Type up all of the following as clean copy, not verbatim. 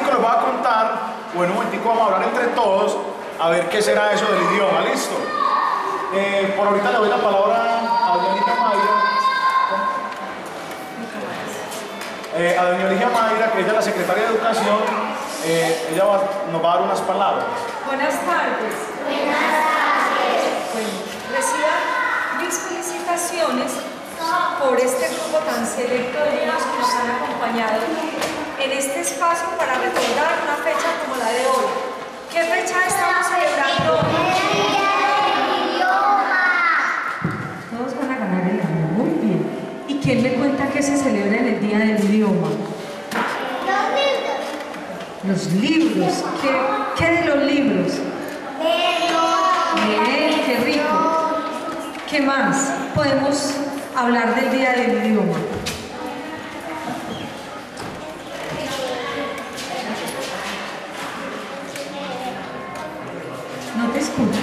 momentico les voy a contar, o en un momentico vamos a hablar entre todos, a ver qué será eso del idioma, ¿listo? Por ahorita le doy la palabra a doña Ligia Mayra. A doña Ligia Mayra, que ella es la secretaria de Educación, ella nos va a dar unas palabras. Buenas tardes. Buenas tardes. Bueno, reciban mis felicitaciones por este grupo tan selecto de niños que nos han acompañado en este espacio para recordar una fecha como la de hoy. ¿Qué fecha estamos celebrando hoy? Todos van a ganar el año, muy bien. ¿Y quién me cuenta que se celebra en el Día del Idioma? Los libros. ¿Qué de los libros? Bien, qué rico. ¿Qué más podemos hablar del Día del Idioma? No te escucho.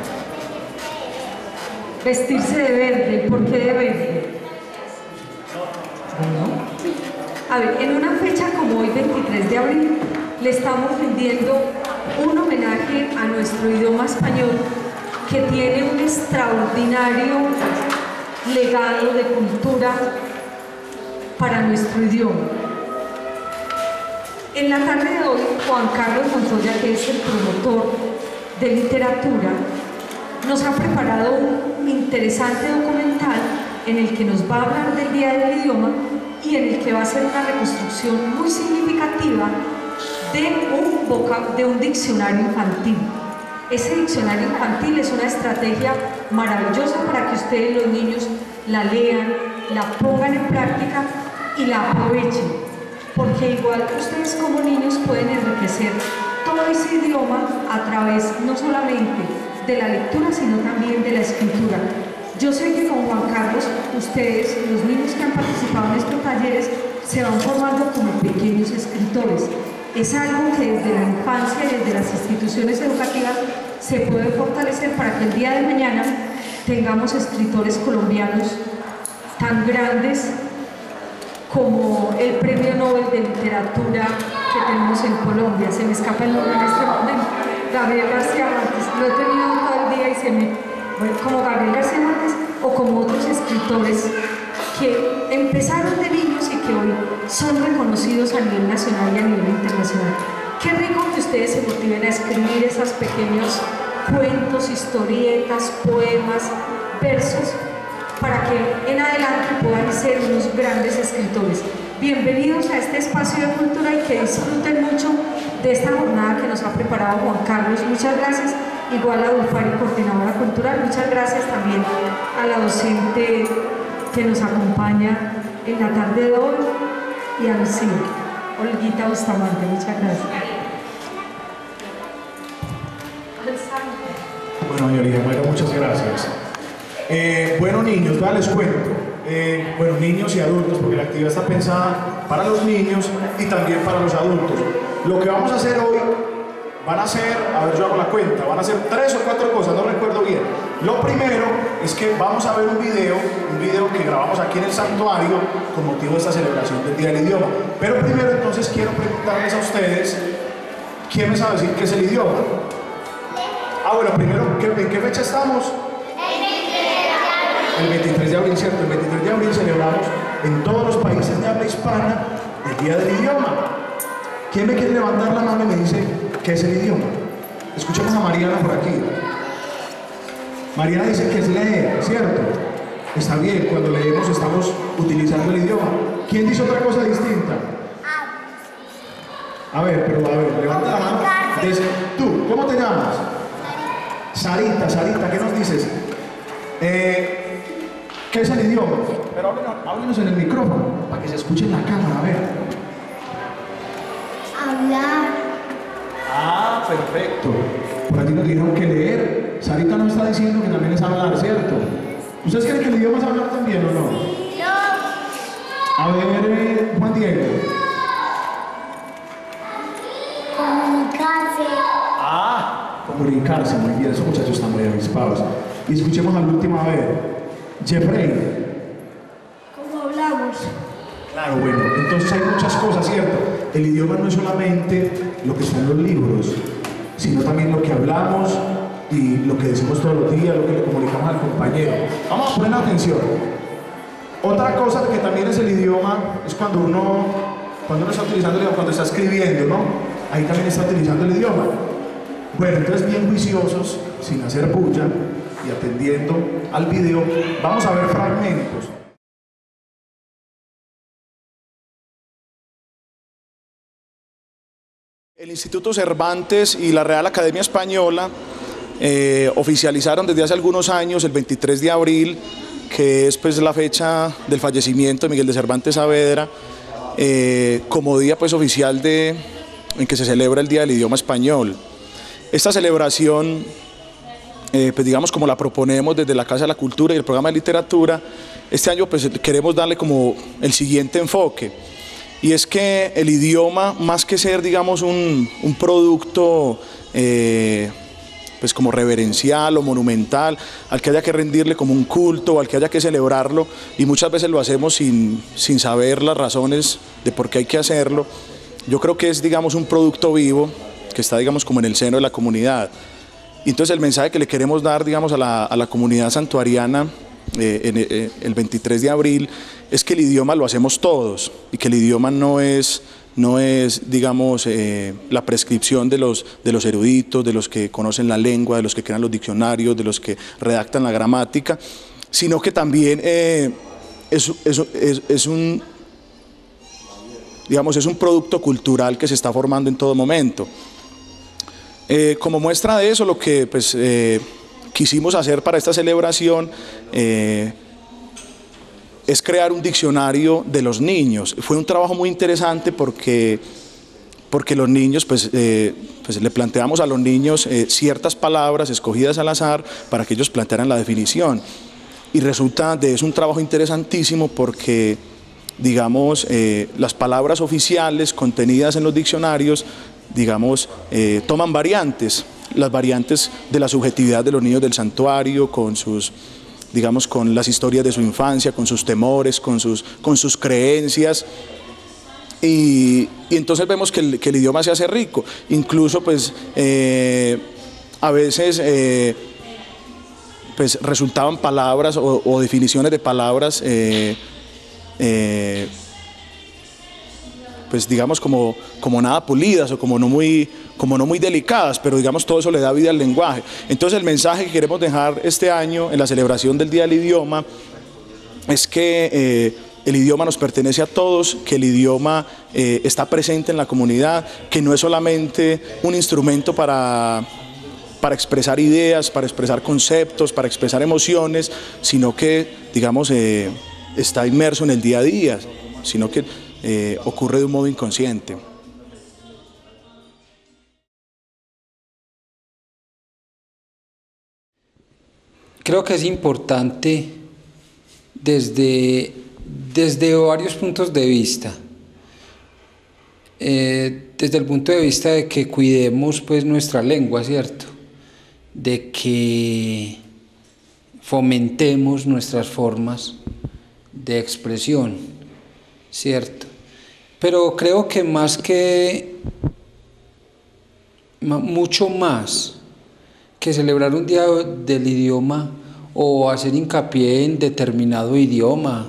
Vestirse de verde. ¿Por qué de verde? Bueno, a ver, en una fecha como hoy, 23 de abril, le estamos rindiendo un homenaje a nuestro idioma español, que tiene un extraordinario legado de cultura para nuestro idioma. En la tarde de hoy, Juan Carlos Montoya, que es el promotor de literatura, nos ha preparado un interesante documental en el que nos va a hablar del Día del Idioma y en el que va a hacer una reconstrucción muy significativa de un diccionario infantil. Ese diccionario infantil es una estrategia maravillosa para que ustedes, los niños, la lean, la pongan en práctica y la aprovechen, porque igual ustedes como niños pueden enriquecer todo ese idioma a través no solamente de la lectura, sino también de la escritura. Yo sé que con Juan Carlos, ustedes, los niños que han participado en estos talleres, se van formando como pequeños escritores. Es algo que desde la infancia y desde las instituciones educativas se puede fortalecer para que el día de mañana tengamos escritores colombianos tan grandes como el Premio Nobel de Literatura que tenemos en Colombia. Se me escapa el nombre en este momento. Gabriel García Márquez. Lo he tenido todo el día y se me... Bueno, como Gabriel García Márquez o como otros escritores que empezaron de niños y que hoy son reconocidos a nivel nacional y a nivel internacional. Qué rico que ustedes se motiven a escribir esos pequeños cuentos, historietas, poemas, versos, para que en adelante puedan ser unos grandes escritores. Bienvenidos a este espacio de cultura y que disfruten mucho de esta jornada que nos ha preparado Juan Carlos. Muchas gracias. Igual a Dulfari, coordinadora cultural. Muchas gracias también a la docente que nos acompaña en la tarde de hoy y a Lucía, Olguita Bustamante. Muchas gracias. Bueno, señorita Mayra, muchas gracias. Bueno, niños, les cuento. Bueno, niños y adultos, porque la actividad está pensada para los niños y también para los adultos. Lo que vamos a hacer hoy van a ser, a ver, yo hago la cuenta, van a ser 3 o 4 cosas, no recuerdo bien. Lo primero es que vamos a ver un video que grabamos aquí en el santuario con motivo de esta celebración del Día del Idioma. Pero primero entonces quiero preguntarles a ustedes, ¿quién me sabe decir qué es el idioma? Bueno, primero, ¿en qué fecha estamos? El 23 de abril, ¿cierto? El 23 de abril celebramos en todos los países de habla hispana el Día del Idioma. ¿Quién me quiere levantar la mano y me dice qué es el idioma? Escuchemos a Mariana por aquí. Mariana dice que es leer, ¿cierto? Está bien, cuando leemos estamos utilizando el idioma. ¿Quién dice otra cosa distinta? A ver, levanta la mano. Tú, ¿cómo te llamas? Sarita, ¿qué nos dices? ¿Qué es el idioma? Pero háblenos en el micrófono, para que se escuche en la cámara, a ver. Hablar. Perfecto. Por aquí nos dijeron que leer. Sarita nos está diciendo que también es hablar, ¿cierto? ¿Ustedes creen que el idioma es hablar también o no? No. A ver, Juan Diego. Comunicarse. Comunicarse, muy bien. Esos muchachos están muy avispados. Y escuchemos al último, a ver. Jeffrey. ¿Cómo hablamos? Claro, bueno, entonces hay muchas cosas, ¿cierto? El idioma no es solamente lo que está en los libros, sino también lo que hablamos y lo que decimos todos los días, lo que le comunicamos al compañero. Vamos a poner atención. Otra cosa que también es el idioma es cuando uno está utilizando el idioma, cuando está escribiendo, ¿no? Ahí también está utilizando el idioma. Bueno, entonces bien juiciosos, sin hacer bulla y atendiendo al video, vamos a ver fragmentos. El Instituto Cervantes y la Real Academia Española oficializaron desde hace algunos años el 23 de abril, que es pues la fecha del fallecimiento de Miguel de Cervantes Saavedra, como día pues oficial en que se celebra el Día del Idioma Español. Esta celebración, pues digamos como la proponemos desde la Casa de la Cultura y el programa de literatura, este año pues queremos darle como el siguiente enfoque, y es que el idioma, más que ser digamos un producto pues como reverencial o monumental, al que haya que rendirle como un culto, al que haya que celebrarlo, y muchas veces lo hacemos sin saber las razones de por qué hay que hacerlo. Yo creo que es digamos un producto vivo que está digamos como en el seno de la comunidad. Y entonces el mensaje que le queremos dar digamos a la comunidad santuariana el 23 de abril es que el idioma lo hacemos todos, y que el idioma no es digamos, la prescripción de los eruditos, de los que conocen la lengua, de los que crean los diccionarios, de los que redactan la gramática, sino que también es un producto cultural que se está formando en todo momento. Como muestra de eso, lo que pues, quisimos hacer para esta celebración es crear un diccionario de los niños. Fue un trabajo muy interesante porque los niños, pues le planteamos a los niños ciertas palabras escogidas al azar para que ellos plantearan la definición. Y resulta es un trabajo interesantísimo porque, digamos, las palabras oficiales contenidas en los diccionarios, digamos, toman variantes, las variantes de la subjetividad de los niños del santuario, con sus, digamos, con las historias de su infancia, con sus temores, con sus creencias, y entonces vemos que el idioma se hace rico. Incluso pues a veces pues resultaban palabras o definiciones de palabras pues digamos como nada pulidas o como no muy delicadas, pero digamos todo eso le da vida al lenguaje. Entonces el mensaje que queremos dejar este año en la celebración del Día del Idioma es que el idioma nos pertenece a todos, que el idioma está presente en la comunidad, que no es solamente un instrumento para expresar ideas, para expresar conceptos, para expresar emociones, sino que, digamos, está inmerso en el día a día, sino que ocurre de un modo inconsciente. Creo que es importante desde varios puntos de vista. Desde el punto de vista de que cuidemos pues nuestra lengua, ¿cierto? De que fomentemos nuestras formas de expresión, ¿cierto? Pero creo que mucho más que celebrar un día del idioma o hacer hincapié en determinado idioma,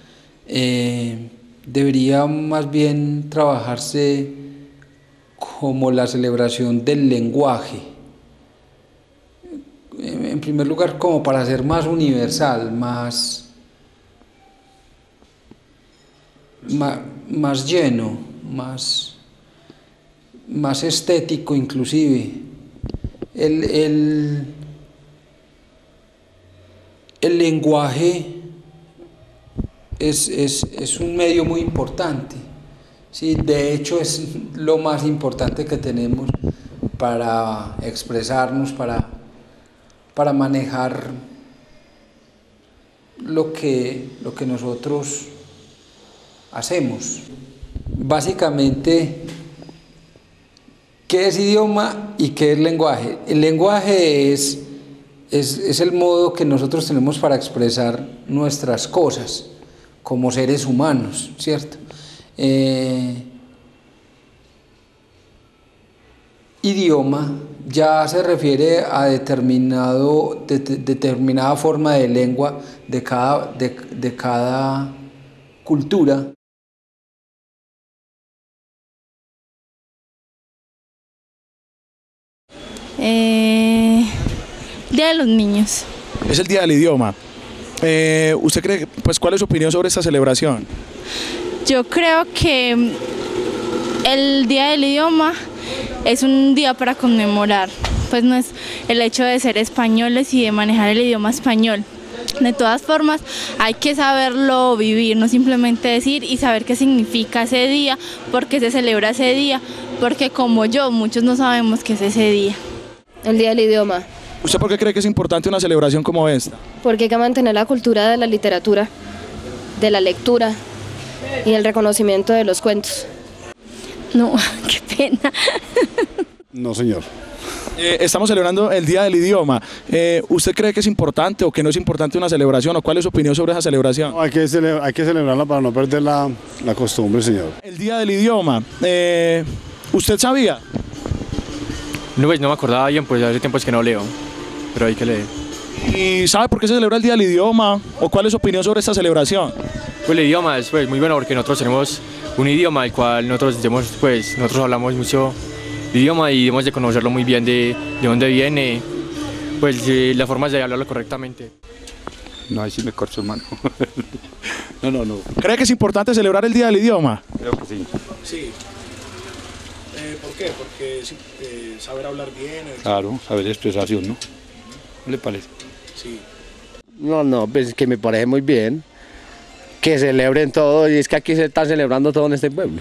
debería más bien trabajarse como la celebración del lenguaje. En primer lugar, como para ser más universal, más lleno, más estético inclusive. El lenguaje es un medio muy importante, ¿sí? De hecho es lo más importante que tenemos para expresarnos, para manejar lo que nosotros hacemos. Básicamente, ¿qué es idioma y qué es lenguaje? El lenguaje es el modo que nosotros tenemos para expresar nuestras cosas como seres humanos, ¿cierto? idioma ya se refiere a determinada forma de lengua de cada cultura. Día de los Niños. Es el Día del Idioma. ¿Usted cree, pues, cuál es su opinión sobre esta celebración? Yo creo que el Día del Idioma es un día para conmemorar, pues no es el hecho de ser españoles y de manejar el idioma español. De todas formas, hay que saberlo vivir, no simplemente decir y saber qué significa ese día, por qué se celebra ese día, porque como yo, muchos no sabemos qué es ese día. El Día del Idioma. ¿Usted por qué cree que es importante una celebración como esta? Porque hay que mantener la cultura de la literatura, de la lectura y el reconocimiento de los cuentos. No, qué pena. No, señor. Estamos celebrando el Día del Idioma. ¿Usted cree que es importante o que no es importante una celebración? ¿O cuál es su opinión sobre esa celebración? No, hay que celebrarla para no perder la costumbre, señor. El Día del Idioma. ¿Usted sabía? No, pues no me acordaba bien, pues hace tiempo es que no leo, pero hay que leer. ¿Y sabe por qué se celebra el Día del Idioma? ¿O cuál es su opinión sobre esta celebración? Pues el idioma es pues, muy bueno porque nosotros tenemos un idioma el cual nosotros hablamos mucho de idioma y debemos de conocerlo muy bien de dónde viene, pues la forma de hablarlo correctamente. No, ahí sí me corcho, hermano. No. ¿Cree que es importante celebrar el Día del Idioma? Creo que sí. Sí. ¿Por qué? Porque saber hablar bien. Claro, saber expresación, ¿no? ¿No le parece? Sí. No, pues que me parece muy bien. Que celebren todo, y es que aquí se está celebrando todo en este pueblo.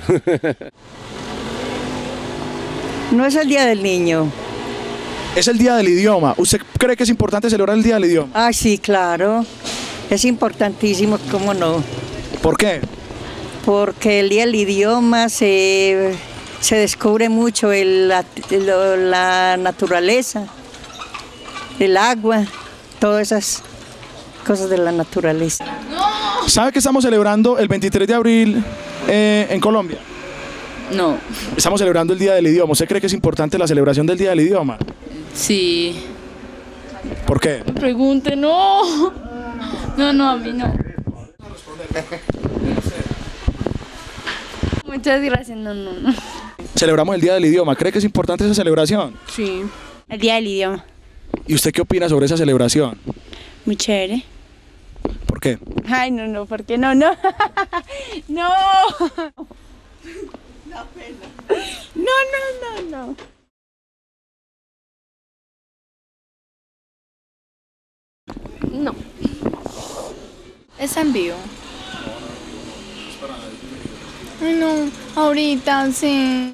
No es el Día del Niño. Es el Día del Idioma. ¿Usted cree que es importante celebrar el Día del Idioma? Ah, sí, claro. Es importantísimo, ¿cómo no? ¿Por qué? Porque el Día del Idioma se descubre mucho la naturaleza, el agua, todas esas cosas de la naturaleza. ¿Sabe que estamos celebrando el 23 de abril en Colombia? No. Estamos celebrando el Día del Idioma. ¿Usted cree que es importante la celebración del Día del Idioma? Sí. ¿Por qué? Me pregunte, no. No, a mí no. Muchas gracias, no. Celebramos el Día del Idioma. ¿Cree que es importante esa celebración? Sí. El Día del Idioma. ¿Y usted qué opina sobre esa celebración? Muy chévere. ¿Por qué? Ay, no, ¿por qué no? No. No. No. No. Es en vivo. Ay, no. Ahorita sí.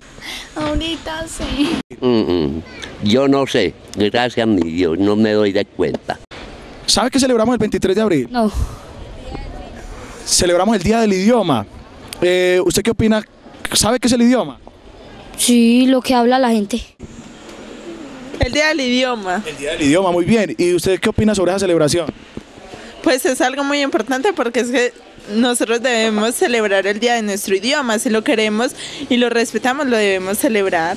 Yo no sé, gracias a mi Dios, no me doy de cuenta. ¿Sabe que celebramos el 23 de abril? No. Celebramos el Día del Idioma. ¿Usted qué opina? ¿Sabe qué es el idioma? Sí, lo que habla la gente. El Día del Idioma. El Día del Idioma, muy bien. ¿Y usted qué opina sobre esa celebración? Pues es algo muy importante porque es que nosotros debemos celebrar el Día de nuestro idioma. Si lo queremos y lo respetamos, lo debemos celebrar.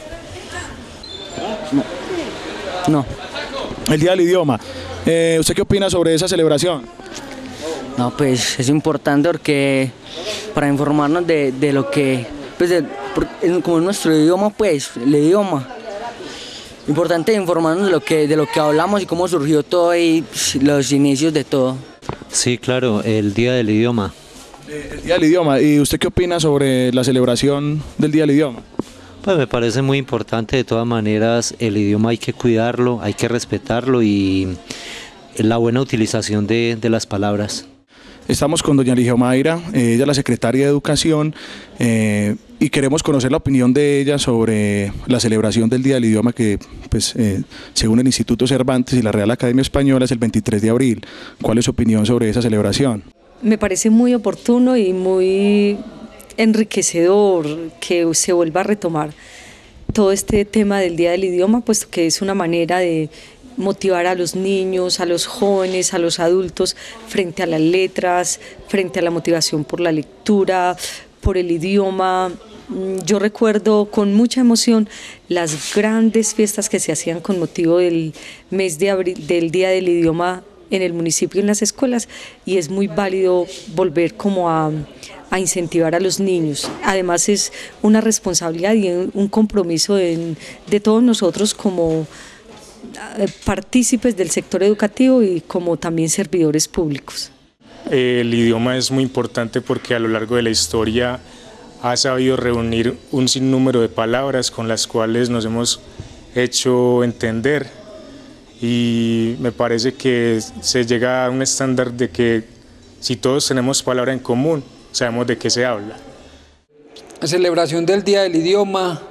No. El Día del Idioma. ¿Usted qué opina sobre esa celebración? No, pues es importante porque para informarnos de lo que, pues como es nuestro idioma, pues el idioma. Importante informarnos de lo que hablamos y cómo surgió todo y los inicios de todo. Sí, claro, el Día del Idioma. El Día del Idioma. ¿Y usted qué opina sobre la celebración del Día del Idioma? Pues me parece muy importante, de todas maneras el idioma hay que cuidarlo, hay que respetarlo y la buena utilización de las palabras. Estamos con doña Ligia Mayra, ella es la secretaria de Educación y queremos conocer la opinión de ella sobre la celebración del Día del Idioma que, pues, según el Instituto Cervantes y la Real Academia Española es el 23 de abril. ¿Cuál es su opinión sobre esa celebración? Me parece muy oportuno y muy enriquecedor que se vuelva a retomar todo este tema del Día del Idioma, puesto que es una manera de motivar a los niños, a los jóvenes, a los adultos frente a las letras, frente a la motivación por la lectura, por el idioma. Yo recuerdo con mucha emoción las grandes fiestas que se hacían con motivo del mes de abril, del Día del Idioma en el municipio y en las escuelas, y es muy válido volver como a incentivar a los niños. Además es una responsabilidad y un compromiso de todos nosotros como partícipes del sector educativo y como también servidores públicos. El idioma es muy importante porque a lo largo de la historia ha sabido reunir un sinnúmero de palabras con las cuales nos hemos hecho entender, y me parece que se llega a un estándar de que si todos tenemos palabra en común, sabemos de qué se habla. La celebración del Día del Idioma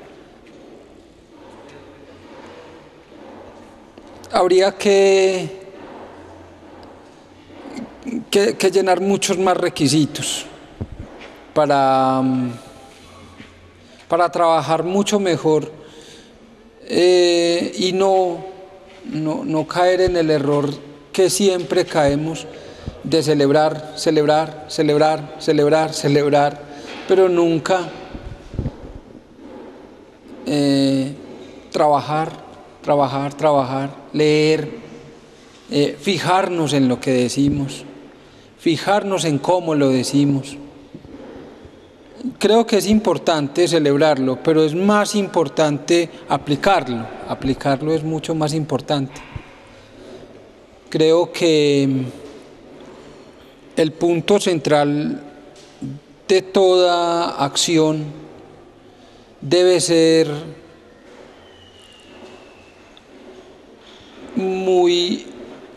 habría que llenar muchos más requisitos para trabajar mucho mejor y no caer en el error que siempre caemos de celebrar, pero nunca trabajar, leer, fijarnos en lo que decimos, fijarnos en cómo lo decimos. Creo que es importante celebrarlo, pero es más importante aplicarlo. Aplicarlo es mucho más importante. Creo que el punto central de toda acción debe ser muy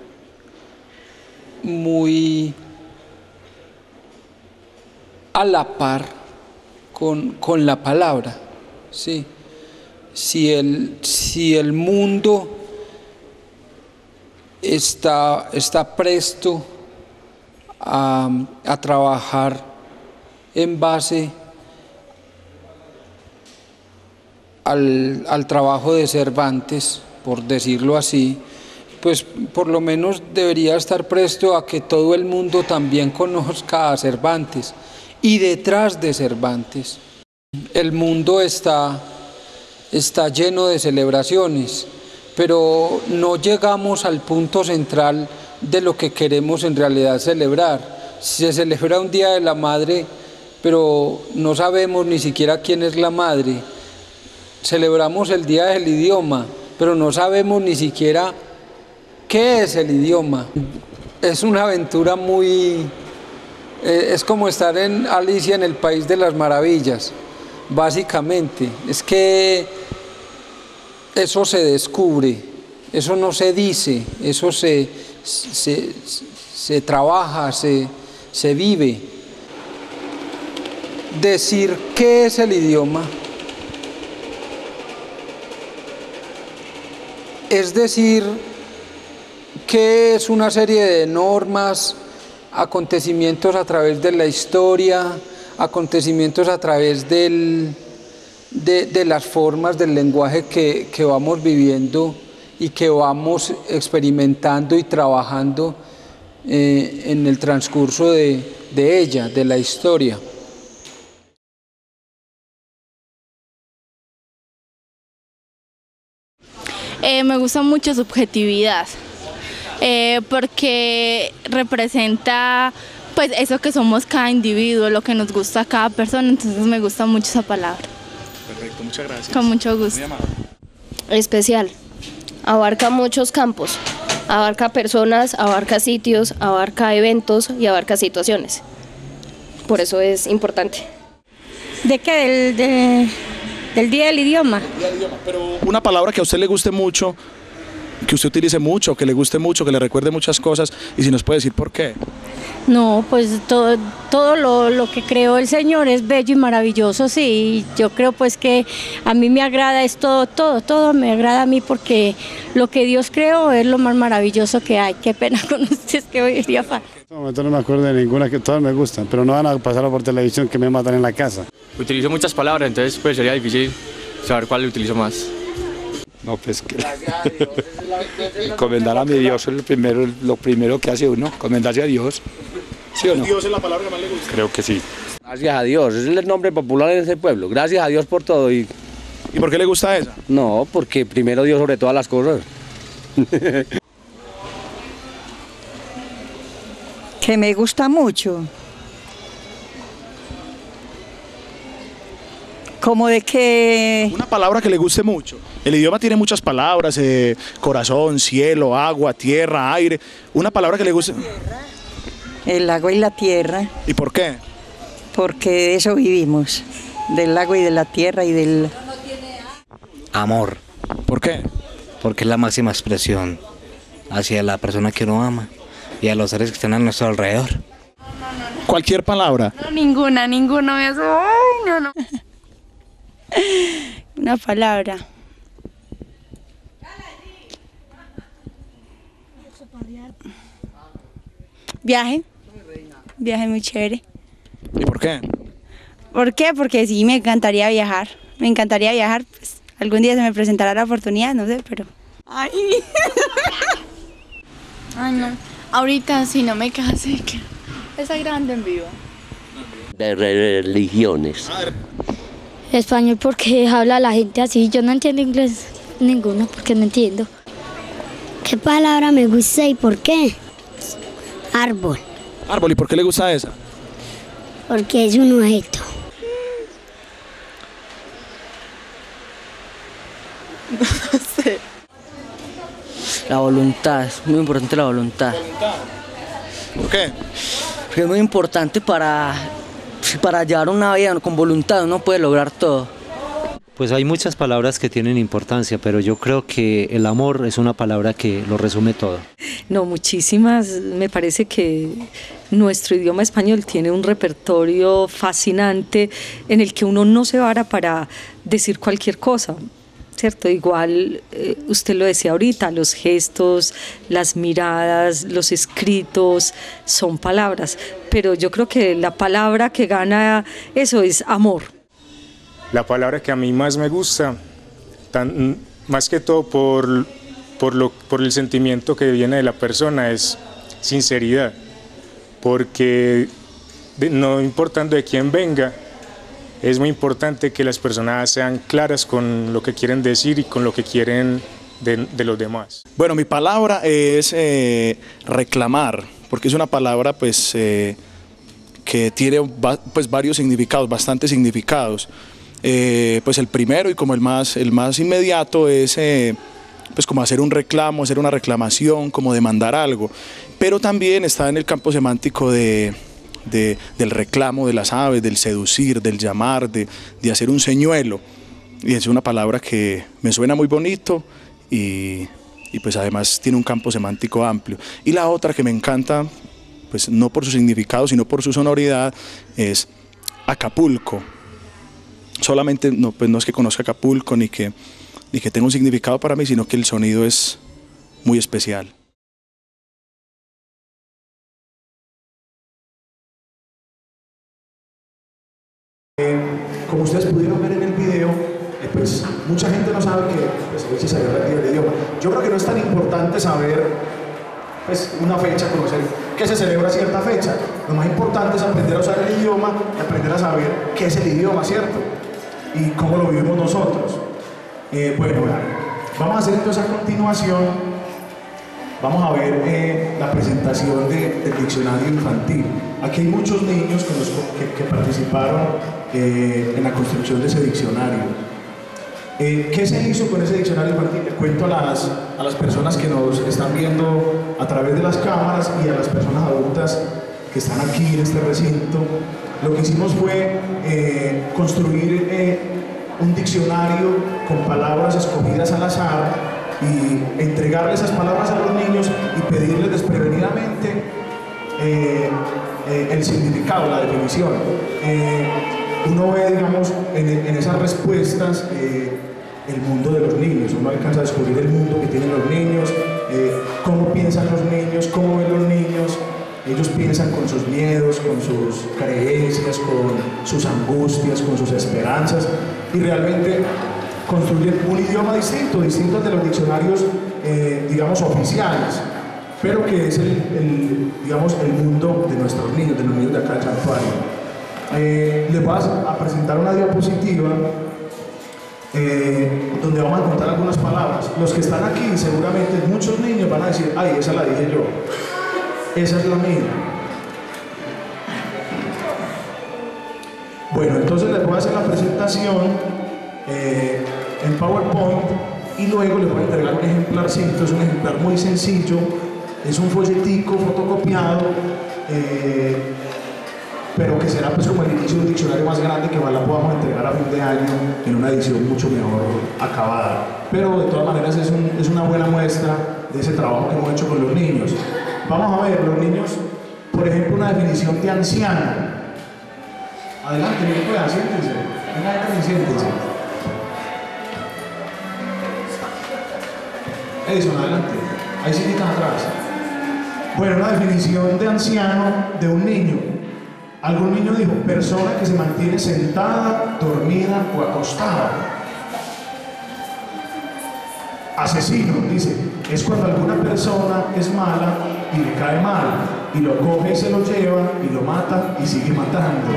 a la par con la palabra, ¿sí? Si el mundo está presto a trabajar en base al trabajo de Cervantes, por decirlo así, pues por lo menos debería estar presto a que todo el mundo también conozca a Cervantes. Y detrás de Cervantes, el mundo está lleno de celebraciones, pero no llegamos al punto central de lo que queremos en realidad celebrar. Se celebra un Día de la Madre, pero no sabemos ni siquiera quién es la madre. Celebramos el Día del Idioma, pero no sabemos ni siquiera qué es el idioma. Es una aventura es como estar en Alicia en el País de las Maravillas, básicamente. Es que eso se descubre, eso no se dice, eso se trabaja, se vive. Decir qué es el idioma es decir qué es una serie de normas, acontecimientos a través de la historia, acontecimientos a través de las formas del lenguaje que vamos viviendo y que vamos experimentando y trabajando en el transcurso de ella, de la historia. Me gusta mucho subjetividad. Porque representa pues eso que somos cada individuo, lo que nos gusta a cada persona, entonces me gusta mucho esa palabra. Perfecto, muchas gracias. Con mucho gusto. Especial, abarca muchos campos, abarca personas, abarca sitios, abarca eventos y abarca situaciones. Por eso es importante. ¿De qué? Del Día del Idioma. Pero una palabra que a usted le guste mucho, que usted utilice mucho, que le guste mucho, que le recuerde muchas cosas, y si nos puede decir por qué. No, pues todo lo que creó el Señor es bello y maravilloso, sí. Yo creo pues que a mí me agrada, es todo me agrada a mí, porque lo que Dios creó es lo más maravilloso que hay. Qué pena con ustedes que hoy día falta. En este momento no me acuerdo de ninguna, que todas me gustan, pero no van a pasar por televisión que me matan en la casa. Utilizo muchas palabras, entonces pues sería difícil saber cuál utilizo más. No, pues que encomendar a mi Dios es lo primero que hace uno, encomendarse a Dios. ¿Sí o no? ¿Dios es la palabra que más le gusta? Creo que sí. Gracias a Dios, ese es el nombre popular en ese pueblo. Gracias a Dios por todo. ¿Y por qué le gusta esa? No, porque primero Dios sobre todas las cosas. Que me gusta mucho. Como de que... Una palabra que le guste mucho. El idioma tiene muchas palabras, corazón, cielo, agua, tierra, aire. Una palabra que le guste... El agua y la tierra. ¿Y por qué? Porque de eso vivimos, del agua y de la tierra y del... Amor. ¿Por qué? Porque es la máxima expresión hacia la persona que uno ama y a los seres que están a nuestro alrededor. Cualquier palabra. No, ninguna me hace... Ay, no. Una palabra. Viaje. Viaje muy chévere. ¿Y por qué? ¿Por qué? Porque sí, me encantaría viajar. Me encantaría viajar. Pues, algún día se me presentará la oportunidad, no sé, pero... Ay. Ay, no. Ahorita, si no me case, esa grande en vivo. De religiones. Español porque habla la gente así. Yo no entiendo inglés ninguno porque no entiendo. ¿Qué palabra me gusta y por qué? Árbol. Árbol, ¿y por qué le gusta esa? Porque es un objeto. No sé. La voluntad, es muy importante la voluntad. ¿Por qué? Porque es muy importante para llevar una vida con voluntad, uno puede lograr todo. Pues hay muchas palabras que tienen importancia, pero yo creo que el amor es una palabra que lo resume todo. No, muchísimas. Me parece que nuestro idioma español tiene un repertorio fascinante en el que uno no se vara para decir cualquier cosa, ¿cierto? Igual usted lo decía ahorita, los gestos, las miradas, los escritos son palabras, pero yo creo que la palabra que gana eso es amor. La palabra que a mí más me gusta, más que todo por el sentimiento que viene de la persona, es sinceridad, porque no importando de quién venga, es muy importante que las personas sean claras con lo que quieren decir y con lo que quieren de los demás. Bueno, mi palabra es reclamar, porque es una palabra pues, que tiene pues, varios significados, bastantes significados. Pues el primero y como el más inmediato es pues como hacer un reclamo, hacer una reclamación, como demandar algo, pero también está en el campo semántico del reclamo de las aves, del seducir, del llamar, de hacer un señuelo, y es una palabra que me suena muy bonito y pues además tiene un campo semántico amplio. Y la otra que me encanta, pues no por su significado sino por su sonoridad, es Acapulco. Solamente pues no es que conozca Acapulco ni que tenga un significado para mí, sino que el sonido es muy especial. Como ustedes pudieron ver en el video, pues mucha gente no sabe que pues, hoy se celebra el Día del Idioma. Yo creo que no es tan importante saber pues, una fecha, conocer que se celebra cierta fecha. Lo más importante es aprender a usar el idioma y aprender a saber qué es el idioma, ¿cierto? Y cómo lo vivimos nosotros. Bueno, vamos a hacer entonces a continuación, vamos a ver la presentación del diccionario infantil. Aquí hay muchos niños que participaron en la construcción de ese diccionario. ¿Qué se hizo con ese diccionario infantil? Le cuento a las personas que nos están viendo a través de las cámaras y a las personas adultas que están aquí en este recinto. Lo que hicimos fue construir un diccionario con palabras escogidas al azar y entregarle esas palabras a los niños y pedirles desprevenidamente el significado, la definición. Uno ve, digamos, en esas respuestas el mundo de los niños, uno alcanza a descubrir el mundo que tienen los niños, cómo piensan los niños, cómo ven los niños. Ellos piensan con sus miedos, con sus creencias, con sus angustias, con sus esperanzas, y realmente construyen un idioma distinto al de los diccionarios, digamos, oficiales, pero que es digamos, el mundo de nuestros niños, de los niños de acá del santuario. Les voy a presentar una diapositiva donde vamos a encontrar algunas palabras. Los que están aquí, seguramente muchos niños van a decir, ay, esa la dije yo, esa es la mía. Bueno, entonces les voy a hacer la presentación en PowerPoint y luego les voy a entregar un ejemplarcito. Es un ejemplar muy sencillo, es un folletico fotocopiado, pero que será pues como el inicio de un diccionario más grande que ojalá podamos entregar a fin de año en una edición mucho mejor acabada. Pero de todas maneras es una buena muestra de ese trabajo que hemos hecho con los niños. Vamos a ver, los niños, por ejemplo, una definición de anciano. Adelante, pueda, siéntense. Venga, siéntense. Edison, adelante. Ahí sí quitan atrás. Bueno, una definición de anciano de un niño. Algún niño dijo, persona que se mantiene sentada, dormida o acostada. Asesino, dice, es cuando alguna persona es mala y le cae mal, y lo coge y se lo lleva, y lo mata y sigue matando.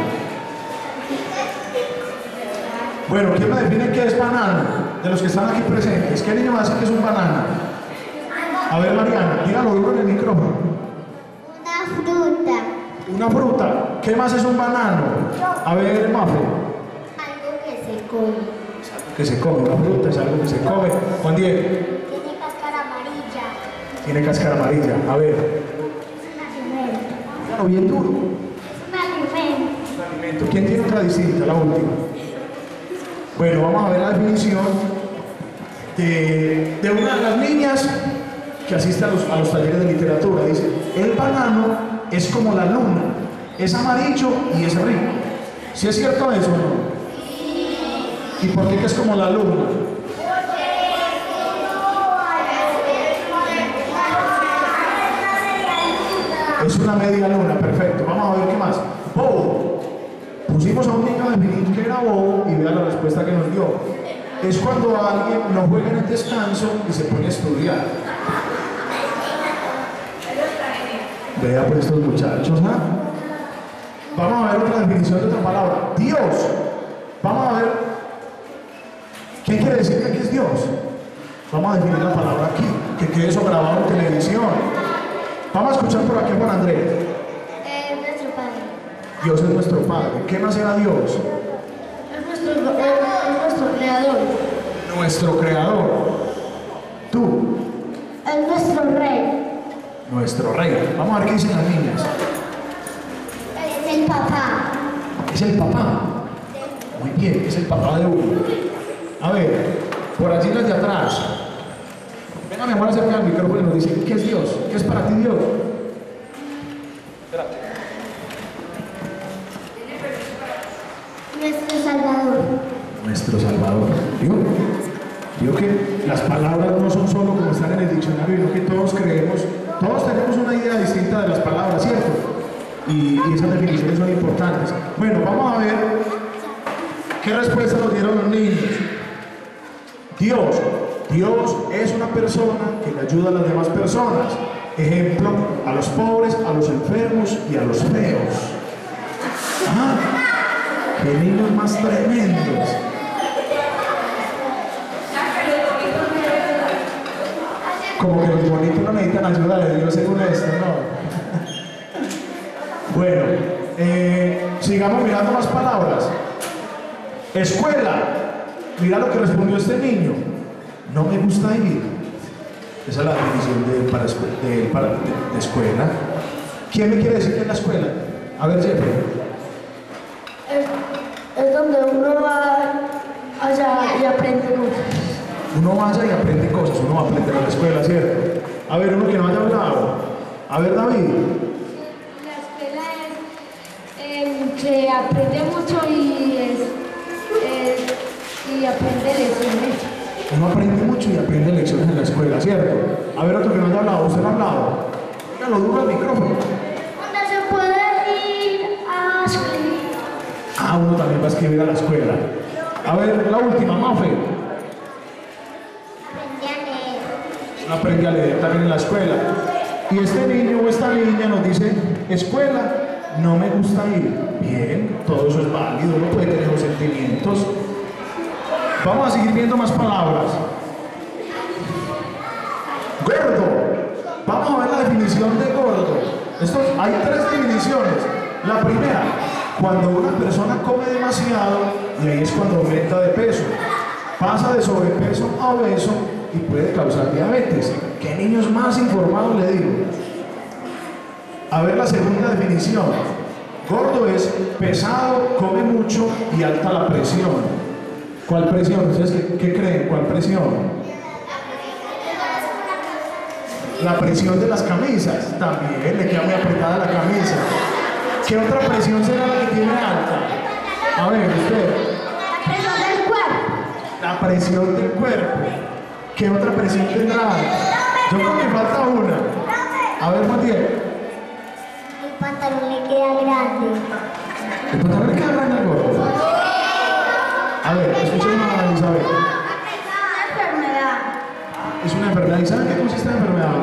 Bueno, ¿quién me define qué es banano? De los que están aquí presentes, ¿qué niño va a decir que es un banano? A ver, Mariana, dígalo duro en el micrófono. Una fruta. Una fruta. ¿Qué más es un banano? A ver, Mafe. Algo que se come. Es algo que se come, una fruta es algo que se come. Juan Diego. Tiene cáscara amarilla. Tiene cáscara amarilla. A ver. Es un alimento. Claro, bien duro. Es un alimento. Un alimento. ¿Quién tiene otra distinta? La última. Bueno, vamos a ver la definición de una de las niñas que asiste a los talleres de literatura. Dice, el banano es como la luna, es amarillo y es rico. ¿Sí es cierto eso o no? ¿Y por qué que es como la luna? Es una media luna, perfecto. Vamos a ver qué más. Bobo. Pusimos a un niño a definir que era bobo y vea la respuesta que nos dio. Es cuando alguien no juega en el descanso y se pone a estudiar. Vea por estos muchachos, ¿ah? Vamos a ver otra definición de otra palabra. Dios. Vamos a ver. ¿Qué quiere decir que es Dios? Vamos a definir la palabra aquí. Que quede eso grabado en televisión. Vamos a escuchar por aquí a Juan Andrés. Nuestro Padre. Dios es nuestro Padre. ¿Qué más era Dios? Es nuestro Creador. Nuestro Creador. Tú. Es nuestro Rey. Nuestro Rey. Vamos a ver qué dicen las niñas. Es el papá. Es el papá. Muy bien, es el papá de uno. A ver, por allí las de atrás. Venga, mi amor, acerca al micrófono y nos dice, ¿qué es Dios? ¿Qué es para ti Dios? Espérate. Nuestro Salvador. Nuestro Salvador. Digo que las palabras no son solo como están en el diccionario, sino que todos creemos, todos tenemos una idea distinta de las palabras, ¿cierto? Y esas definiciones son importantes. Bueno, vamos a ver qué respuesta nos dieron los niños. Dios es una persona que le ayuda a las demás personas. Ejemplo, a los pobres, a los enfermos y a los feos. Ajá. ¡Qué niños más tremendos! Como que los bonitos no necesitan ayuda de Dios según esto, ¿no? Bueno, sigamos mirando más palabras. Escuela. Mira lo que respondió este niño. No me gusta ir. Esa es la definición de escuela. ¿Quién me quiere decir que es la escuela? A ver, Jeffrey. Es donde uno va allá y aprende cosas. Uno vaya y aprende cosas, uno va a aprender en la escuela, ¿cierto? A ver, uno que no haya hablado. A ver, David. La escuela es que aprende mucho y aprende lecciones. Uno aprende mucho y aprende lecciones en la escuela, ¿cierto? A ver, otro que no haya hablado. ¿Usted no ha hablado? Dígalo duro al micrófono. Donde se puede ir a escribir. Ah, uno también va a escribir a la escuela. A ver, la última, Mafe. Uno aprende a leer también en la escuela. Y este niño o esta niña nos dice, escuela no me gusta ir. Bien, todo eso es válido, uno puede tener los sentimientos. Vamos a seguir viendo más palabras. Gordo. Vamos a ver la definición de gordo. Hay 3 definiciones. La primera, cuando una persona come demasiado, y ahí es cuando aumenta de peso. Pasa de sobrepeso a obeso y puede causar diabetes. ¿Qué niños más informados le digo? A ver la segunda definición. Gordo es pesado, come mucho y alta la presión. ¿Cuál presión? ¿Ustedes qué creen? ¿Cuál presión? La presión de las camisas. También le queda muy apretada la camisa. ¿Qué otra presión será la que tiene alta? A ver, usted. La presión del cuerpo. La presión del cuerpo. ¿Qué otra presión tendrá alta? Yo creo que falta una. A ver, Matiel. El pantalón le queda grande. ¿El pantalón le queda grande al gordo? A ver, escuchen a Isabel. Una enfermedad. Es una enfermedad. ¿Y saben qué consiste la enfermedad?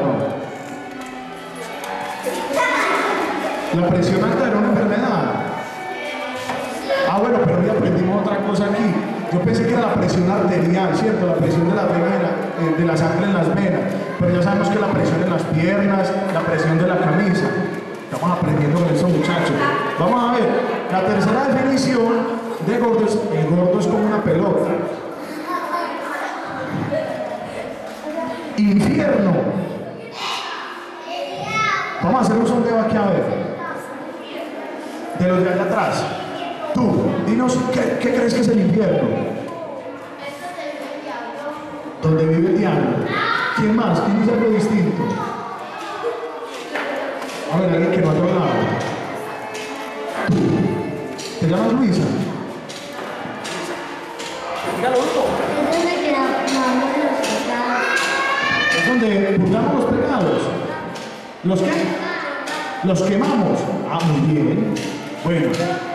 No. La presión alta era una enfermedad. Ah, bueno, pero hoy aprendimos otra cosa aquí. Yo pensé que era la presión arterial, ¿cierto? La presión de la vena, de la sangre en las venas. Pero ya sabemos que la presión en las piernas, la presión de la camisa. Estamos aprendiendo con estos muchachos. Vamos a ver, la tercera definición de gordo es, el gordo es como una pelota. Infierno. Vamos a hacer un sondeo aquí a ver. De los de allá atrás. Tú, dinos, ¿qué crees que es el infierno? Donde vive el diablo. ¿Quién más? ¿Quién dice algo distinto? A ver, alguien que no ha hablado. Tú. ¿Te llamas Luisa? Dígalo, es donde purgamos los pecados. ¿Los qué? Los quemamos. Ah, muy bien. Bueno.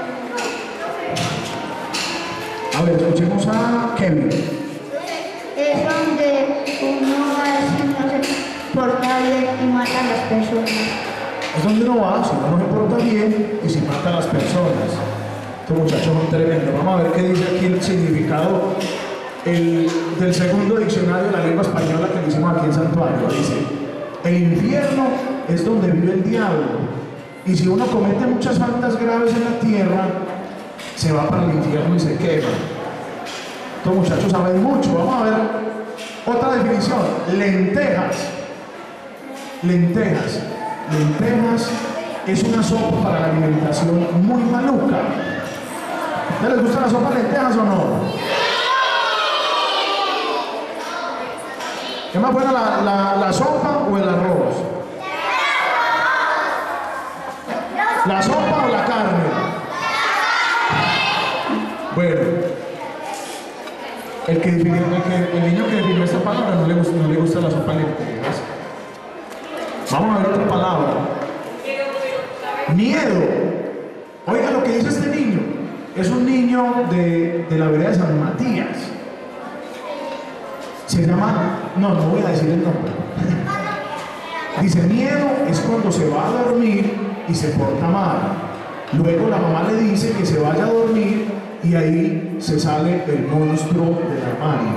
A ver, escuchemos a Kevin. Es donde uno va a decir no se porta bien y mata a las personas. Es donde uno va, si uno no se porta bien y si mata a las personas. Estos muchachos son tremendos. Vamos a ver qué dice aquí el significado del segundo diccionario de la lengua española que le hicimos aquí en Santuario. Dice, el infierno es donde vive el diablo. Y si uno comete muchas faltas graves en la tierra, se va para el infierno y se quema. Estos muchachos saben mucho. Vamos a ver otra definición. Lentejas. Lentejas. Lentejas es una sopa para la alimentación muy maluca. ¿A les gusta la sopa de lentejas o no? ¿Es más buena la sopa o el arroz? ¿La sopa o la carne? Bueno, el niño que definió esta palabra no le gusta la sopa de lentejas. Vamos a ver otra palabra. Miedo. Oiga lo que dice este niño. Es un niño de la vereda de San Matías. Se llama... No voy a decir el nombre. Dice, miedo es cuando se va a dormir y se porta mal. Luego la mamá le dice que se vaya a dormir y ahí se sale el monstruo del armario.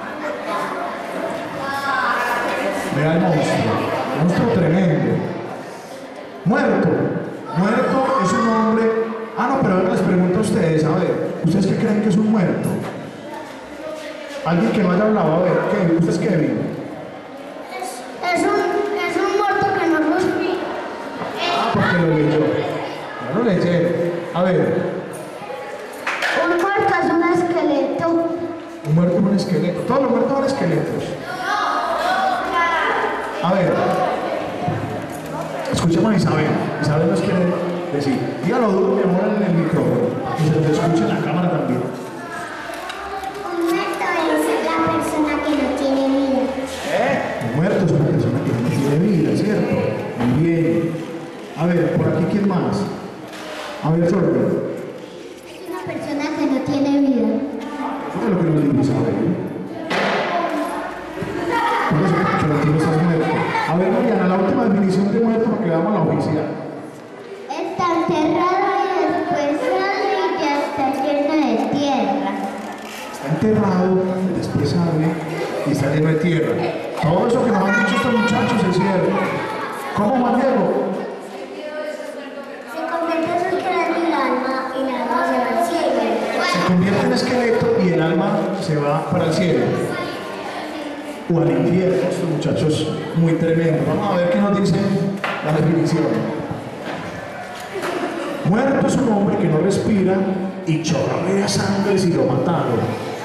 Vea el monstruo tremendo. Muerto. Muerto es un hombre... Ah, no, pero ahora les pregunto a ustedes, a ver, ¿ustedes qué creen que es un muerto? Alguien que no haya hablado, a ver, ¿qué? ¿Ustedes qué ven? Es un muerto que no lo escribe. Ah, porque lo leyó. Ya lo leyeron. A ver. Un muerto es un esqueleto. Un muerto es un esqueleto. Todos los muertos son esqueletos. A ver. Escuchemos a Isabel. Isabel nos quiere decir. Dígalo duro, mi amor, en el micrófono. Y se te escuche en la cámara también. Un muerto es la persona que no tiene vida. Un muerto es una persona que no tiene vida, ¿cierto? Muy bien. A ver, por aquí, ¿quién más? A ver, Jorge. Es una persona que no tiene vida. Eso es lo que nos dijo Isabel. Por eso, porque tú no estás muerto. A ver, Mariana, la última definición de muerto para que le damos a la oficial. Es tan terrible enterrado, después sale y está lleno de tierra. Todo eso que nos han dicho estos muchachos es cierto. ¿Cómo, Juan Diego? Se convierte en esqueleto y el alma se va al cielo. Se convierte en esqueleto y el alma se va para el cielo. O al infierno, estos muchachos muy tremendos. Vamos a ver qué nos dice la definición. Muerto es un hombre que no respira y chorrea sangre si lo mataron.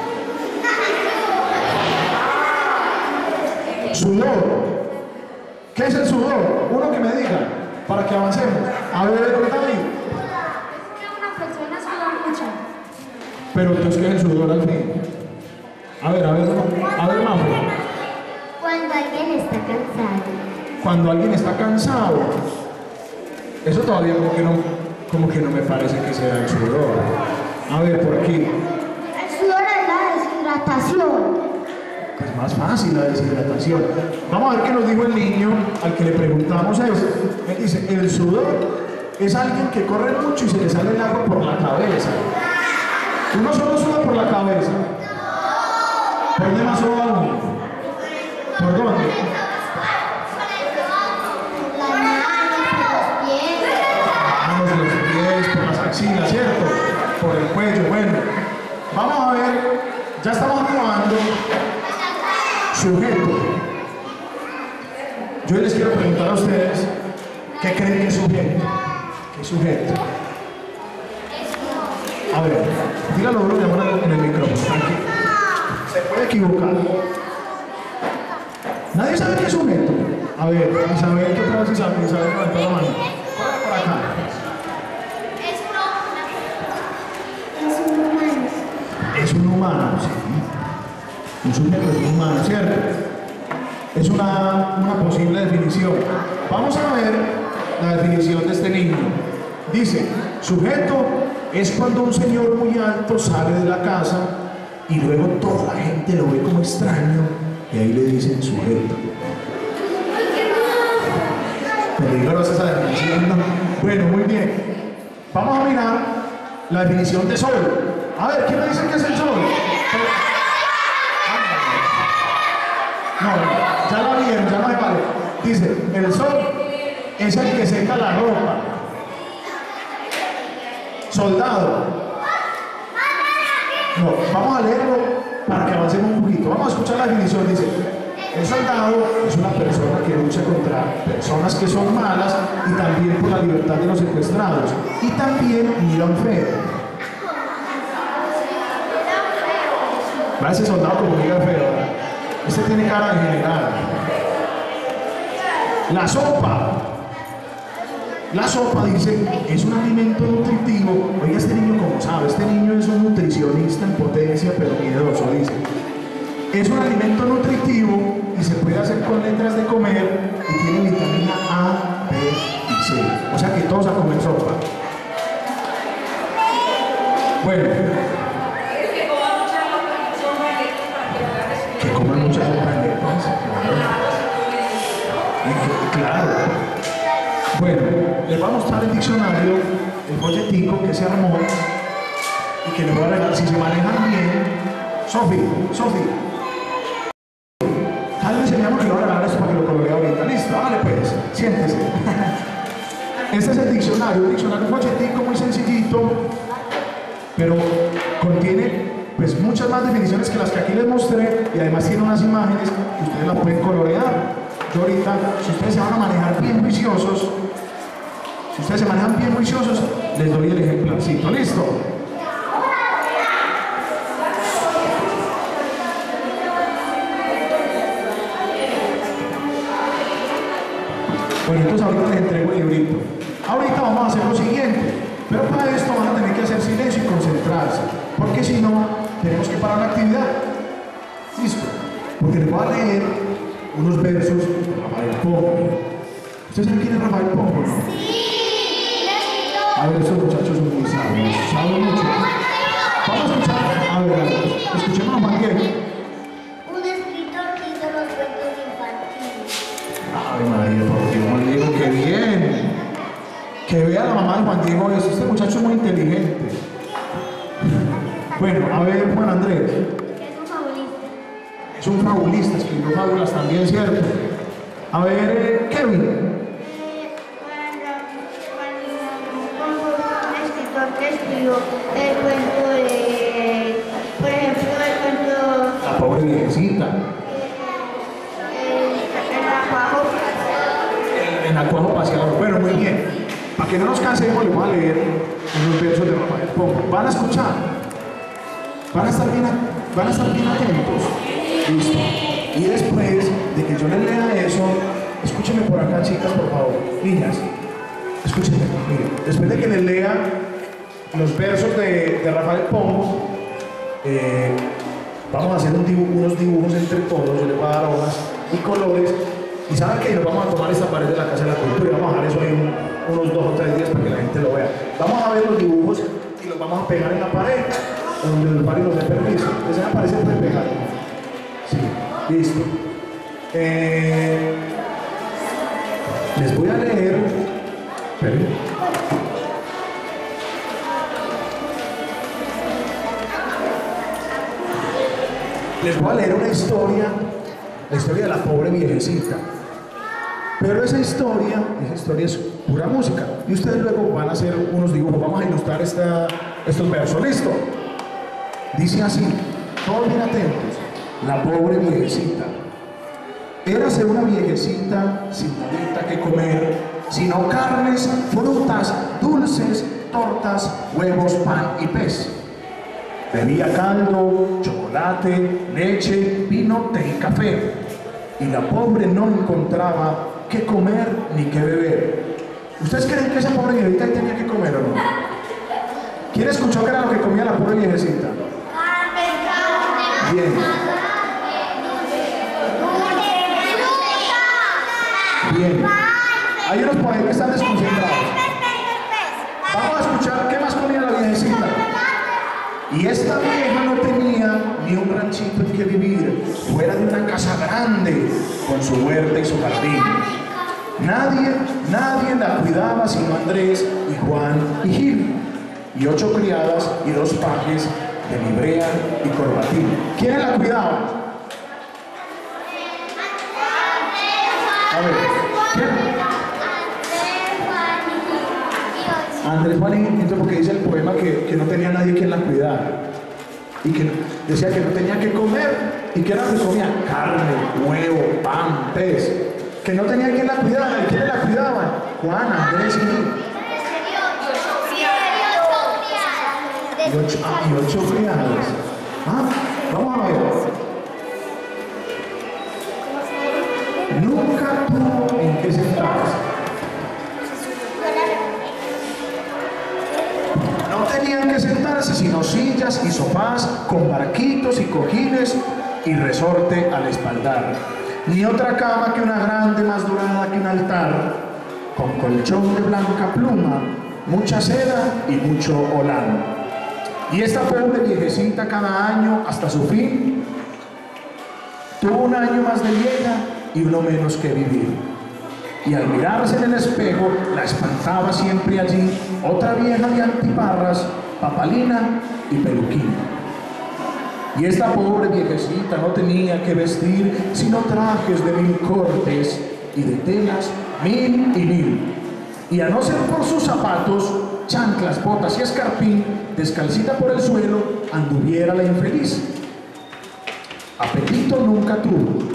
Sudor. ¿Qué es el sudor? Uno que me diga, para que avancemos. A ver, David. Una persona suda mucho. Pero entonces, ¿qué es el sudor al fin? A ver, Mafe. Cuando alguien está cansado. Cuando alguien está cansado. Eso todavía como que no me parece que sea el sudor. A ver, por aquí. El sudor es la deshidratación. Es más fácil la deshidratación. Vamos a ver qué nos dijo el niño al que le preguntamos eso. Él dice, el sudor es alguien que corre mucho y se le sale el agua por la cabeza. Uno solo suda por la cabeza. ¿Por dónde más suda uno? ¿Por dónde? Los pies, por las axilas, ¿cierto? Por el cuello. Bueno, vamos a ver, ya estamos acabando. Sujeto. Yo les quiero preguntar a ustedes, ¿qué creen que es sujeto? ¿Qué es sujeto? A ver, dígalo duro en el micrófono, tranquilo. Se puede equivocar. ¿Nadie sabe qué es sujeto? A ver, Isabel, ¿qué otra vez Isabel levantó la mano? Por acá. Es un humano, sí. Un sujeto es un humano, ¿cierto? Es una posible definición. Vamos a ver la definición de este niño. Dice, sujeto es cuando un señor muy alto sale de la casa y luego toda la gente lo ve como extraño y ahí le dicen sujeto. Peligrosa esa definición, ¿no? Bueno, muy bien. Vamos a mirar la definición de sol. A ver, ¿quién me dice qué es el sol? No, ya la vieron, ya no me vale. Dice, el sol es el que seca la ropa. Soldado. No, vamos a leerlo para que avancemos un poquito. Vamos a escuchar la definición. Dice, el soldado es una persona que lucha contra personas que son malas y también por la libertad de los secuestrados. Y también miran feo. Va ese soldado como mira feo. Este tiene cara de general. La sopa. La sopa, dice, es un alimento nutritivo. Oiga, este niño, como sabe, este niño es un nutricionista en potencia, pero miedoso, dice. Es un alimento nutritivo y se puede hacer con letras de comer y tiene vitamina A, B y C. O sea que todos a comer sopa. Bueno. Que coman muchas sopas de letras. Claro. Bueno, les voy a mostrar el diccionario, el folletico que se armó y que les voy a regalar si se manejan bien. Sofi. Tal vez enseñamos que le voy a regalar esto para que lo coloque ahorita. Listo, vale pues, siéntese. Este es el diccionario, un folletico muy sencillito, pero contiene pues muchas más definiciones que las que aquí les mostré y además tiene unas imágenes que ustedes las pueden colorear. Yo ahorita, si ustedes se van a manejar bien juiciosos, les doy el ejemplarcito. ¿Listo? Bueno, entonces ahorita les entrego el librito. Ahorita vamos a hacer lo siguiente, pero para esto van a tener que hacer silencio y concentrarse, porque si no, tenemos que parar la actividad. ¿Listo? Porque les voy a leer unos versos de Rafael Pombo. ¿Ustedes saben quién es Rafael Pombo? Sí. A ver, esos muchachos son muy sabios, saben mucho. Vamos a escuchar, a ver, escuchemos a Juan Diego. Un escritor que hizo los cuentos infantiles. Ave María, por Dios, Juan Diego, qué bien. Que vea la mamá de Juan Diego eso, este muchacho es muy inteligente. Bueno, a ver, Juan Andrés. Es un fabulista. Es un fabulista, escribió fábulas también, ¿cierto? A ver, Kevin. Un escritor que escribió el cuento de, por ejemplo, el cuento La pobre viejecita. En Acuajo Paseador. Bueno, muy bien. Para que no nos cansemos, les voy a leer unos versos de Rafael Pombo. ¿Van a escuchar? ¿Van a estar bien atentos? Listo. Y después de que yo les lea eso, escúchenme por acá, chicas, por favor. Niñas, escúchenme. Miren, después de que les lea los versos de Rafael Pombo, vamos a hacer unos dibujos entre todos. Yo les voy a dar hojas y colores. Y saben que nos vamos a tomar esta pared de la Casa de la Cultura y vamos a dejar eso ahí unos 2 o 3 días para que la gente lo vea. Vamos a ver los dibujos y los vamos a pegar en la pared, donde el padre nos dé permiso. ¿Ese me parece muy pegado? Sí, listo. Les voy a leer. Esperen. Les voy a leer una historia, la historia de la pobre viejecita. Pero esa historia es pura música. Y ustedes luego van a hacer unos dibujos. Vamos a ilustrar estos versos. ¿Listo? Dice así, todos bien atentos. La pobre viejecita. Érase una viejecita sin nada que comer, sino carnes, frutas, dulces, tortas, huevos, pan y pez. Bebía caldo, chocolate, leche, vino, té y café. Y la pobre no encontraba qué comer ni qué beber. ¿Ustedes creen que esa pobre viejecita tenía que comer o no? ¿Quién escuchó que era lo que comía la pobre viejecita? Bien. Bien. Hay unos por ahí que están desconcentrados. Vamos a escuchar qué más comía la viejecita. Y esta vieja no tenía ni un ranchito en que vivir, fuera de una casa grande, con su huerta y su jardín. Nadie la cuidaba sino Andrés y Juan y Gil, y 8 criadas y 2 pajes de librea y corbatín. ¿Quiénes la cuidaban? A ver, ¿quién? Andrés Juan y Gil, porque dice el poema que no tenía nadie quien la cuidara. Y que decía que no tenía que comer. ¿Y que era lo que comía? Carne, huevo, pan, pez. Que no tenía quien la cuidara. ¿Y quiénes la cuidaban? Juan, Andrés y Gil. Y 8 criados. Vamos a ver. Nunca tuvo en qué sentarse. No tenían que sentarse sino sillas y sofás con barquitos y cojines y resorte al espaldar. Ni otra cama que una grande más dorada que un altar, con colchón de blanca pluma, mucha seda y mucho olán. Y esta pobre viejecita cada año hasta su fin tuvo un año más de vieja y uno menos que vivir. Y al mirarse en el espejo la espantaba siempre allí otra vieja de antiparras, papalina y peluquín. Y esta pobre viejecita no tenía que vestir sino trajes de 1000 cortes y de telas 1000 y 1000. Y a no ser por sus zapatos, chanclas, botas y escarpín, descalcita por el suelo, anduviera la infeliz. Apetito nunca tuvo.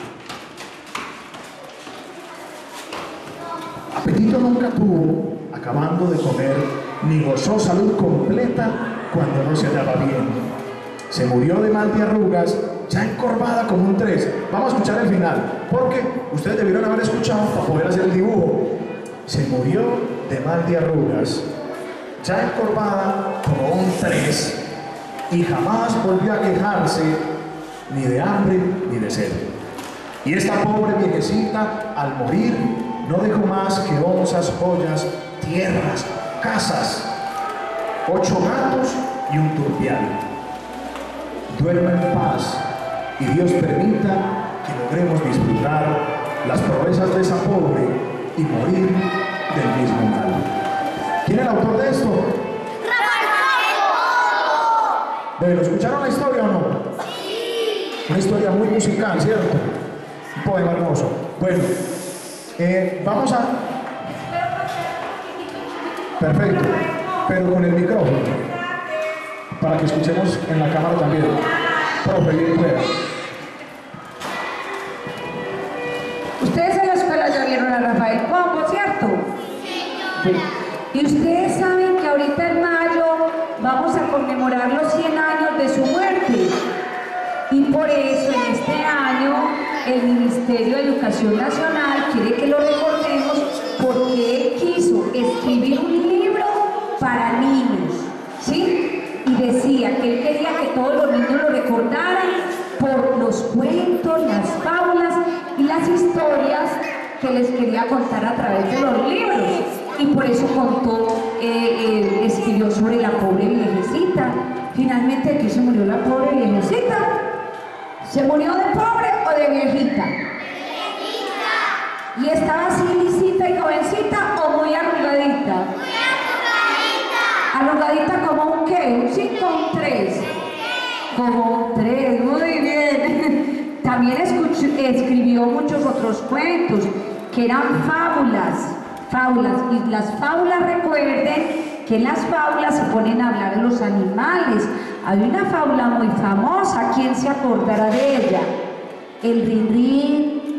Apetito nunca tuvo, acabando de comer, ni gozó salud completa cuando no se hallaba bien. Se murió de mal de arrugas, ya encorvada como un 3. Vamos a escuchar el final, porque ustedes debieron haber escuchado para poder hacer el dibujo. Se murió de mal de arrugas, ya encorvada como un 3, y jamás volvió a quejarse ni de hambre ni de sed. Y esta pobre viejecita, al morir, no dejó más que onzas, joyas, tierras, casas, 8 gatos y un turpial. Duerma en paz y Dios permita que logremos disfrutar las proezas de esa pobre y morir del mismo mal. ¿Quién es el autor de esto? Bueno, ¿escucharon la historia o no? Sí. Una historia muy musical, ¿cierto? Un poema hermoso. Bueno, vamos a... Perfecto, pero con el micrófono, para que escuchemos en la cámara también. Profe, bien pueda. Ustedes en la escuela ya vieron a Rafael Pombo, ¿cierto? Sí. Y ustedes saben que ahorita en mayo vamos a conmemorar los 100 años de su muerte. Y por eso en este año el Ministerio de Educación Nacional quiere que lo recordemos porque él quiso escribir un libro para niños, ¿sí? Y decía que él quería que todos los niños lo recordaran por los cuentos, las fábulas y las historias que les quería contar a través de los libros. Y por eso escribió sobre la pobre viejecita. Finalmente, ¿de qué se murió la pobre viejecita? ¿Se murió de pobre o de viejita? ¿Y estaba así lisita y jovencita o muy arrugadita? Muy arrugadita. ¿Arrugadita como un qué? ¿Un 5 o un 3? Como un 3, muy bien. También escribió muchos otros cuentos que eran fábulas. Y las fábulas, recuerden que en las fábulas se ponen a hablar de los animales. Hay una fábula muy famosa, ¿quién se acordará de ella? El rin-rin,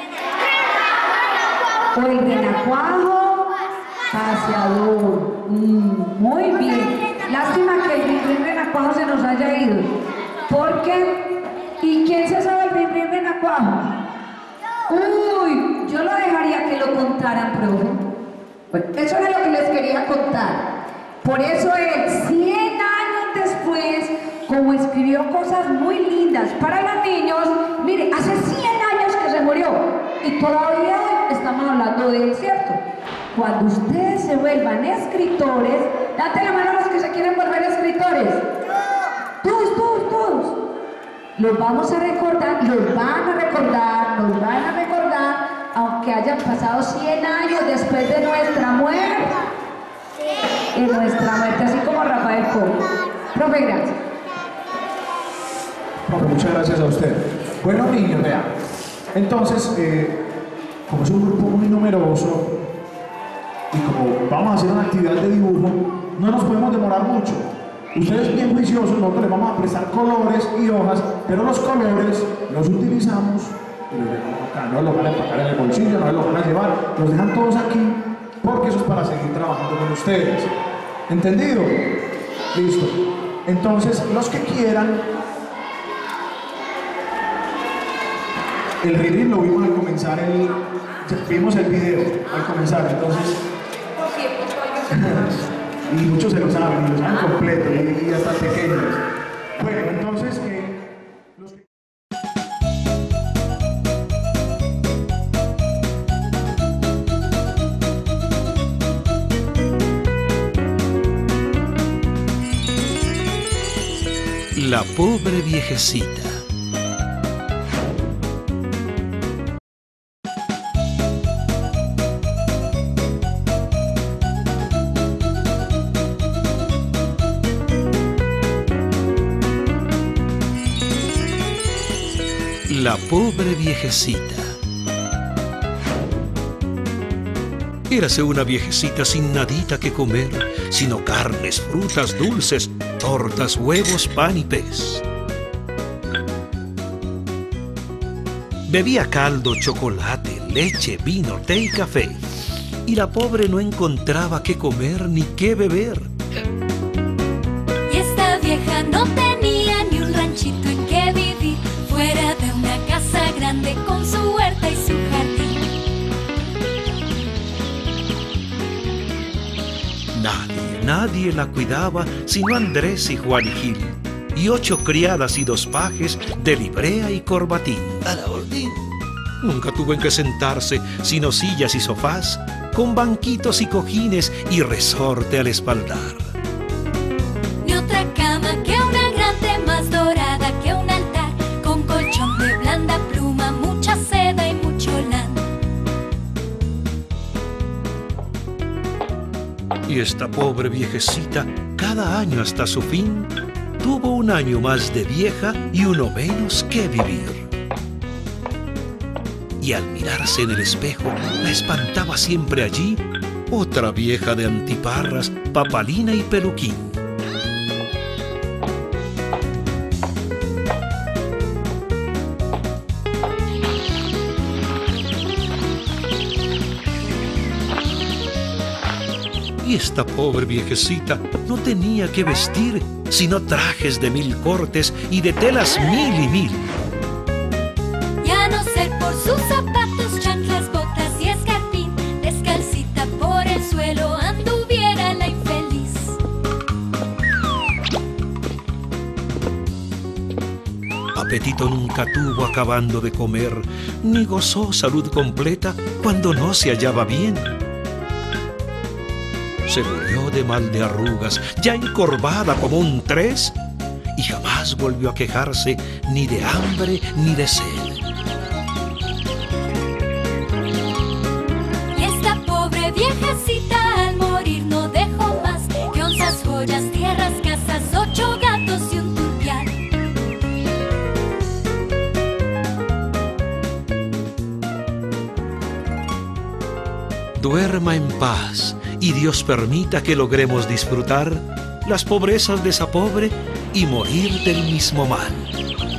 o el renacuajo paseador. Muy bien. Lástima que el rin-rin renacuajo se nos haya ido. ¿Por qué? ¿Y quién se sabe el rin-rin renacuajo? Uy, yo lo dejaría que lo contaran, profe. Bueno, eso era lo que les quería contar. Por eso él, 100 años después, como escribió cosas muy lindas para los niños, mire, hace 100 años que se murió y todavía hoy estamos hablando de él, ¿cierto? Cuando ustedes se vuelvan escritores, date la mano a los que se quieren volver escritores. Todos. Los vamos a recordar, nos van a recordar, aunque hayan pasado 100 años después de nuestra muerte. En nuestra muerte, así como Rafael Pombo. Profe, gracias. Profe, muchas gracias a usted. Bueno, niños, vean. Entonces, como es un grupo muy numeroso y como vamos a hacer una actividad de dibujo, no nos podemos demorar mucho. Ustedes bien juiciosos, nosotros les vamos a prestar colores y hojas, pero los colores los utilizamos y los dejamos acá, no los van a empacar en el bolsillo, no los van a llevar, los dejan todos aquí, porque eso es para seguir trabajando con ustedes. ¿Entendido? Listo. Entonces, los que quieran, el rin-rin lo vimos al comenzar vimos el video al comenzar, entonces... y muchos se lo saben, y lo saben completo, y hasta pequeños. Bueno, entonces... La pobre viejecita. La pobre viejecita. Érase una viejecita sin nadita que comer, sino carnes, frutas, dulces, tortas, huevos, pan y pez. Bebía caldo, chocolate, leche, vino, té y café. Y la pobre no encontraba qué comer ni qué beber. Y esta vieja no tenía ni un ranchito en que vivir, fuera de una casa grande con su huerta y su jardín. Nadie la cuidaba sino Andrés y Juan y Gil, y 8 criadas y 2 pajes de librea y corbatín. A la orden. Nunca tuvo en que sentarse sino sillas y sofás, con banquitos y cojines y resorte al espaldar. Ni otra cama que una grande más dorada que un altar, con colchón de blanda pluma, mucha seda y mucho lana. Y esta pobre viejecita, cada año hasta su fin, tuvo un año más de vieja y uno menos que vivir. Y al mirarse en el espejo, la espantaba siempre allí otra vieja de antiparras, papalina y peluquín. Y esta pobre viejecita no tenía que vestir sino trajes de 1000 cortes y de telas 1000 y 1000. Y a no ser por sus zapatos, chanclas, botas y escarpín, descalcita por el suelo anduviera la infeliz. Apetito nunca tuvo acabando de comer, ni gozó salud completa cuando no se hallaba bien. Se murió de mal de arrugas, ya encorvada como un 3, y jamás volvió a quejarse ni de hambre ni de sed. Y esta pobre viejecita al morir no dejó más que 11 joyas, tierras, casas, 8 gatos y un turpial. Duerma en paz y Dios permita que logremos disfrutar las pobrezas de esa pobre y morir del mismo mal.